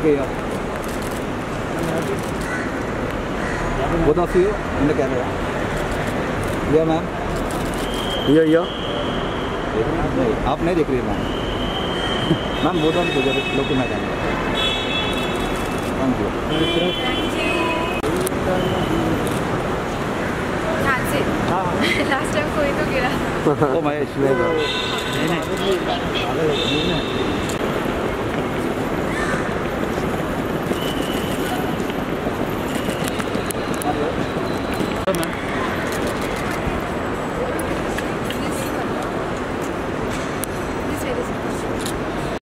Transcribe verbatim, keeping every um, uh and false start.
Okay, yeah. Both of you in the camera. Yeah, ma'am. Yeah, yeah. नहीं, आप नहीं देख रही ma'am. Ma'am both of you look in my camera. Thank you. That's it. Last time कोई तो गिरा. Oh my God.